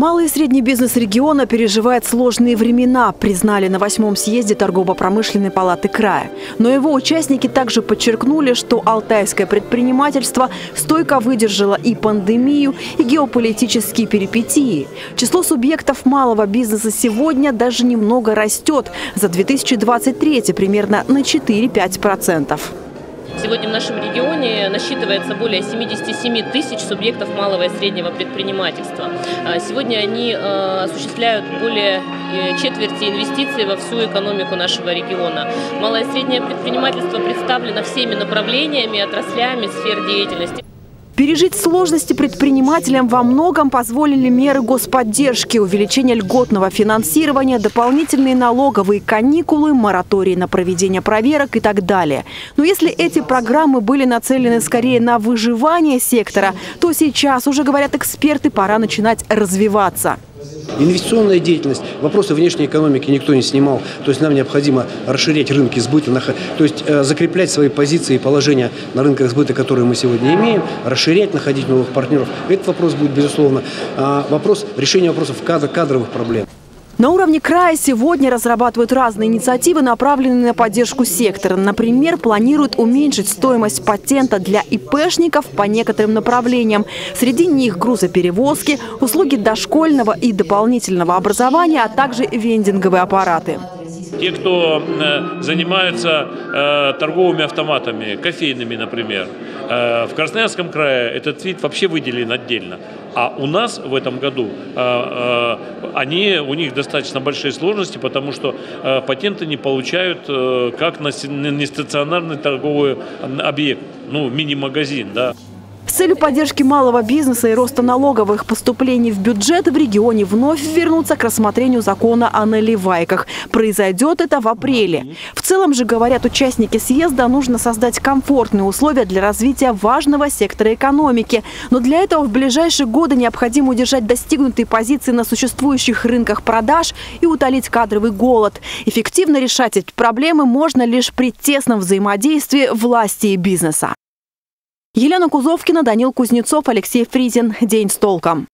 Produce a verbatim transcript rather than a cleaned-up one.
Малый и средний бизнес региона переживает сложные времена, признали на восьмом съезде торгово-промышленной палаты края. Но его участники также подчеркнули, что алтайское предпринимательство стойко выдержало и пандемию, и геополитические перипетии. Число субъектов малого бизнеса сегодня даже немного растет. За две тысячи двадцать третий примерно на четыре-пять процентов. Сегодня в нашем регионе насчитывается более семидесяти семи тысяч субъектов малого и среднего предпринимательства. Сегодня они осуществляют более четверти инвестиций во всю экономику нашего региона. Малое и среднее предпринимательство представлено всеми направлениями, отраслями сфер деятельности. Пережить сложности предпринимателям во многом позволили меры господдержки, увеличение льготного финансирования, дополнительные налоговые каникулы, мораторий на проведение проверок и так далее. Но если эти программы были нацелены скорее на выживание сектора, то сейчас, уже говорят эксперты, пора начинать развиваться. Инвестиционная деятельность, вопросы внешней экономики никто не снимал. То есть нам необходимо расширять рынки сбыта, то есть закреплять свои позиции и положения на рынках сбыта, которые мы сегодня имеем, расширять, находить новых партнеров. Этот вопрос будет, безусловно, вопрос решения вопросов кадр, кадровых проблем. На уровне края сегодня разрабатывают разные инициативы, направленные на поддержку сектора. Например, планируют уменьшить стоимость патента для ИПшников по некоторым направлениям. Среди них грузоперевозки, услуги дошкольного и дополнительного образования, а также вендинговые аппараты. Те, кто занимаются э, торговыми автоматами, кофейными, например, э, в Красноярском крае этот вид вообще выделен отдельно. А у нас в этом году э, э, они, у них достаточно большие сложности, потому что э, патенты не получают э, как на нестационарный торговый объект, ну, мини-магазин, да. С целью поддержки малого бизнеса и роста налоговых поступлений в бюджет в регионе вновь вернутся к рассмотрению закона о наливайках. Произойдет это в апреле. В целом же, говорят участники съезда, нужно создать комфортные условия для развития важного сектора экономики. Но для этого в ближайшие годы необходимо удержать достигнутые позиции на существующих рынках продаж и утолить кадровый голод. Эффективно решать эти проблемы можно лишь при тесном взаимодействии власти и бизнеса. Елена Кузовкина, Данил Кузнецов, Алексей Фризин. День с толком.